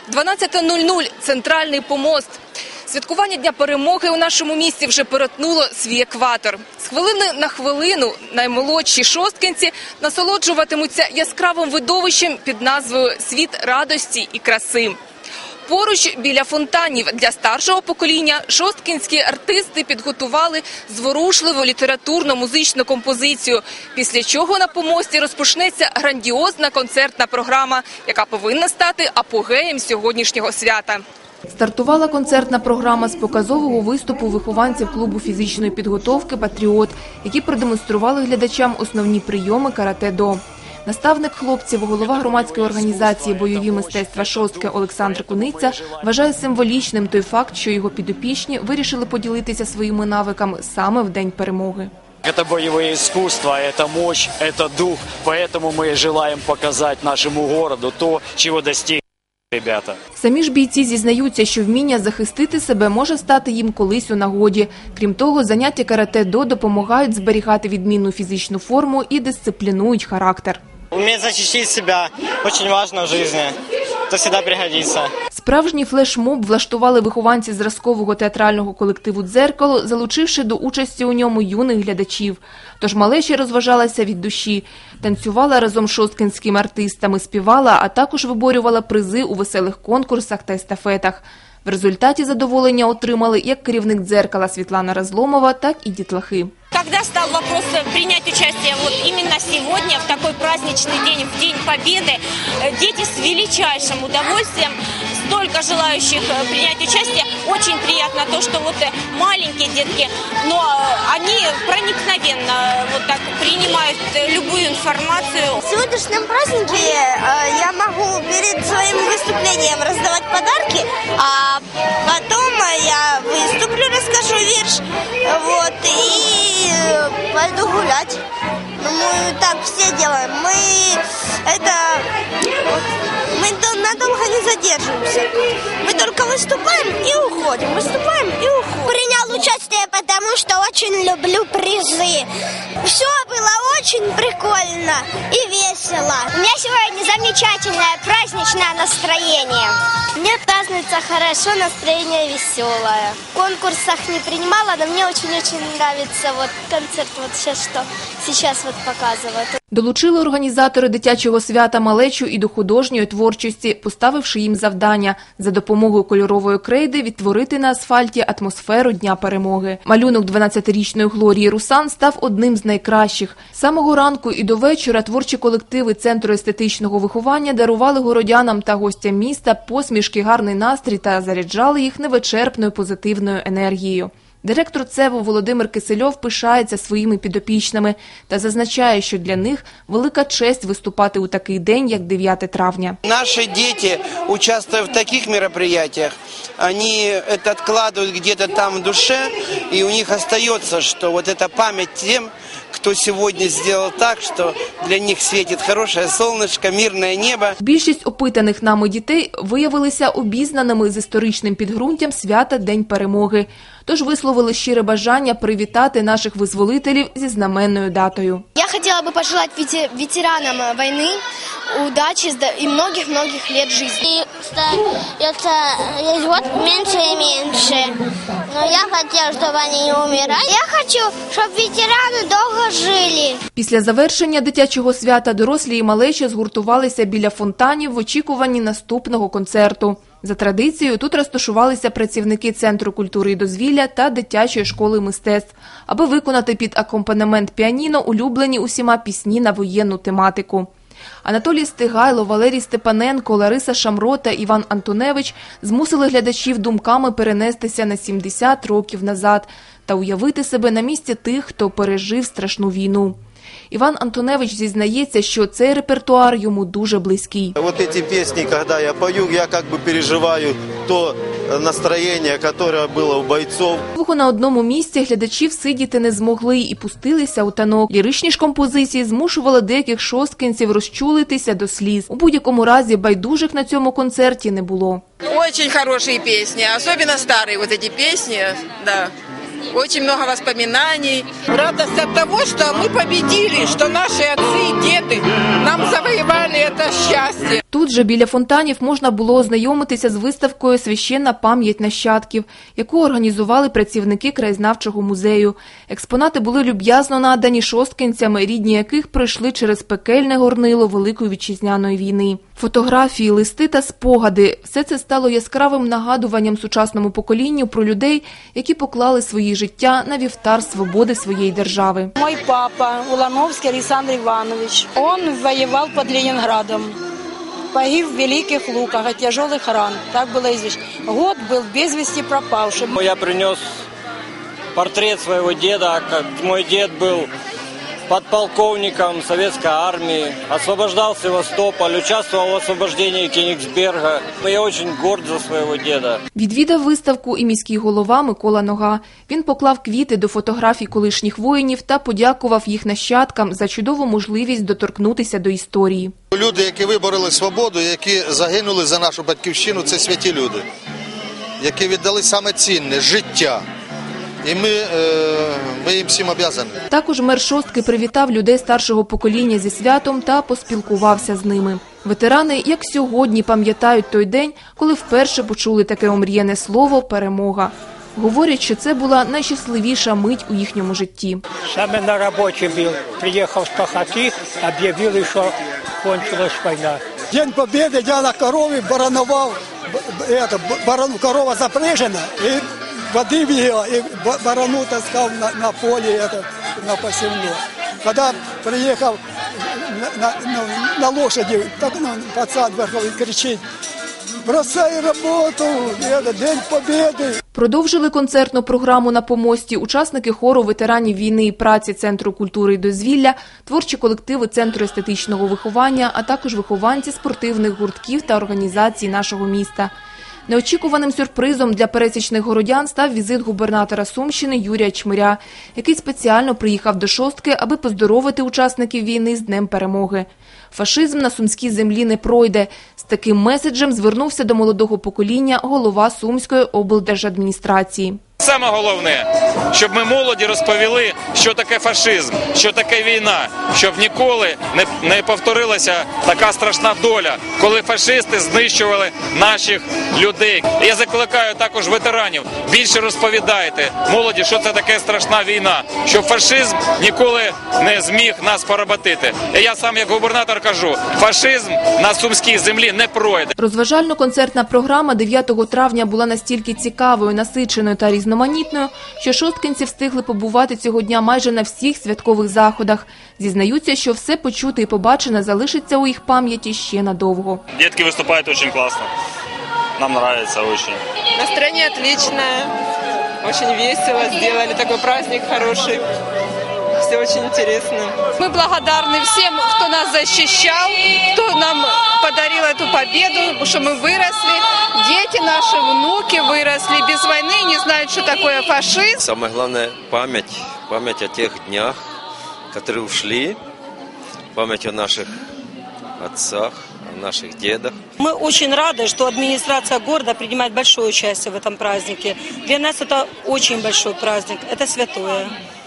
12:00 – центральний помост. Святкування Дня перемоги у нашому місті вже перетнуло свій екватор. З хвилини на хвилину наймолодші шосткинці насолоджуватимуться яскравим видовищем під назвою «Світ радості і краси». Поруч біля фонтанів для старшого покоління шосткинські артисти підготували зворушливу літературно-музичну композицію, після чого на помості розпочнеться грандіозна концертна програма, яка повинна стати апогеєм сьогоднішнього свята. Стартувала концертна програма з показового виступу вихованців клубу фізичної підготовки «Патріот», які продемонстрували глядачам основні прийоми карате-до. Наставник хлопців, голова громадської організації «Бойові мистецтва шостки» Олександр Куниця вважає символічним той факт, що його підопічні вирішили поділитися своїми навиками саме в День перемоги. Это боевое искусство, это мощь, это дух. Поэтому мы желаем показать нашему городу то, чего достигли ребята. Самі ж бійці зізнаються, що вміння захистити себе може стати їм колись у нагоді. Крім того, заняття карате-до допомагають зберігати відмінну фізичну форму і дисциплінують характер. Уметь защитить себя очень важно в жизни. Это всегда пригодится. Справжній флешмоб влаштували вихованці зразкового театрального колективу «Дзеркало», залучивши до участі у ньому юних глядачів. Тож малеча розважалася від душі, танцювала разом з шосткинськими артистами, співала, а також виборювала призи у веселих конкурсах та естафетах. В результаті задоволення отримали як керівник «Дзеркала» Світлана Разломова, так і дітлахи. Когда стал вопрос принять участие вот именно сегодня, в такой праздничный день, в День Победы, дети с величайшим удовольствием, столько желающих принять участие. Очень приятно то, что вот маленькие детки, но они проникновенно вот так принимают любую информацию. В сегодняшнем празднике я могу перед своим выступлением раздавать подарки, а потом я выступлю, расскажу вирш, вот, и пойду гулять. Мы так все делаем. Мы надолго не задерживаемся. Мы только выступаем и уходим. Выступаем и уходим. Принял участие, потому что очень люблю призы. Все было очень прикольно и весело. У меня сегодня замечательное праздничное настроение. Мне празднуется хорошо, настроение веселое. В конкурсах не принимала, но мне очень-очень нравится вот концерт, вот сейчас показывают. Долучили організатори дитячого свята малечу і до художньої творчості, поставивши їм завдання за допомогою кольорової крейди відтворити на асфальті атмосферу Дня перемоги. Малюнок 12-річної Глорії Русан став одним з найкращих. З самого ранку і до вечора творчі колективи Центру естетичного виховання дарували городянам та гостям міста посмішки, гарний настрій та заряджали їх невичерпною позитивною енергією. Директор ЦЕВу Володимир Кисельов пишається своїми підопічними та зазначає, що для них велика честь виступати у такий день, як 9 травня. Наши дети, участвуя в таких мероприятиях, они это откладывают где-то там в душе, и у них остается, что вот эта память тем, кто сегодня сделал так, что для них светит хорошее солнышко, мирное небо. Більшість опитаних нами дітей виявилися обізнаними з історичним підґрунтям свята День перемоги. Тож висловили щире бажання привітати наших визволителів зі знаменною датою. Я хотела бы пожелать ветеранам войны удачи и многих-многих лет жизни. Это год меньше и меньше. Но я хотела, чтобы они не умирали. Я хочу, чтобы ветераны долго жили. Після завершення дитячого свята дорослі і малечі згуртувалися біля фонтанів в очікуванні наступного концерту. За традицією, тут розташувалися працівники Центру культури і дозвілля та дитячої школи мистецтв, аби виконати під акомпанемент піаніно улюблені усіма пісні на воєнну тематику. Анатолій Стигайло, Валерій Степаненко, Лариса Шамро та Іван Антоневич змусили глядачів думками перенестися на 70 років назад та уявити себе на місці тих, хто пережив страшну війну. Іван Антоневич зізнається, що цей репертуар йому дуже близький. Вот эти песни, когда я пою, я как бы переживаю то настроєння, яке було у бойців. На одному місці глядачів сидіти не змогли і пустилися у танок. Ліричні ж композиції змушували деяких шосткинців розчулитися до сліз. У будь-якому разі байдужих на цьому концерті не було. Очень хорошие песни, особенно старые вот эти песни, да. Очень много воспоминаний. Радость от того, что мы победили, что наши отцы и деды нам завоевали это счастье. Тут же біля фонтанів можна було ознайомитися з виставкою «Священна пам'ять нащадків», яку організували працівники краєзнавчого музею. Експонати були люб'язно надані шосткинцями, рідні яких пройшли через пекельне горнило Великої Вітчизняної війни. Фотографії, листи та спогади – все це стало яскравим нагадуванням сучасному поколінню про людей, які поклали свої життя на вівтар свободи своєї держави. Мой папа, Улановский Александр Иванович, он воевал под Ленинградом. Погиб в Великих Луках от тяжелых ран. Так было известно. Год был без вести пропавшим. Я принес портрет своего деда, как мой дед был подполковником советской армии, освобождал Севастополь, участвовал в освобождении Кенигсберга. Я очень горд за своего деда. Відвідав виставку і міський голова Микола Нога. Він поклав квіти до фотографій колишніх воїнів та подякував їх нащадкам за чудову можливість доторкнутися до історії. Люди, які вибороли свободу, які загинули за нашу батьківщину, це святі люди, які віддали саме цінне – життя. І ми їм всім обов'язані. Також мер Шостки привітав людей старшого покоління зі святом та поспілкувався з ними. Ветерани, як сьогодні, пам'ятають той день, коли вперше почули таке омріяне слово «перемога». Говорять, що це була найщасливіша мить у їхньому житті. Саме на роботі був. Приїхав з Пахати, об'явили, що кончилась війна. День Побєди я на корові баранував, корова запряжена, і водив ее, и барану таскал на поле, на посевное. Когда приехал на лошади, так, пацан верховый кричит: «Бросай работу, это День Побєди!» Продовжили концертну програму на помості учасники хору ветеранів війни і праці Центру культури і дозвілля, творчі колективи Центру естетичного виховання, а також вихованці спортивних гуртків та організацій нашого міста. Неочікуваним сюрпризом для пересічних городян став візит губернатора Сумщини Юрія Чмиря, який спеціально приїхав до Шостки, аби поздоровити учасників війни з Днем Перемоги. Фашизм на сумській землі не пройде. З таким меседжем звернувся до молодого покоління голова Сумської облдержадміністрації. Саме головне, щоб ми молоді розповіли, що таке фашизм, що таке війна, щоб ніколи не повторилася така страшна доля, коли фашисти знищували наших людей. Я закликаю також ветеранів, більше розповідайте молоді, що це таке страшна війна, щоб фашизм ніколи не зміг нас поработити. І я сам як губернатор кажу, фашизм на сумській землі не пройде. Розважально-концертна програма 9 травня була настільки цікавою, насиченою та різноманітною, що шосткинці встигли побувати цього дня майже на всіх святкових заходах. Зізнаються, що все почуте і побачене залишиться у їх пам'яті ще надовго. Дітки виступають дуже класно. Нам подобається дуже. Настроение отличное. Очень весело сделали. Такой праздник хороший. Все очень интересно. Мы благодарны всем, кто нас защищал, кто нам подарил эту победу, что мы выросли, дети наши, внуки выросли без войны и не знают, что такое фашизм. Самое главное – память о тех днях, которые ушли, память о наших отцах, о наших дедах. Мы очень рады, что администрация города принимает большое участие в этом празднике. Для нас это очень большой праздник, это святое.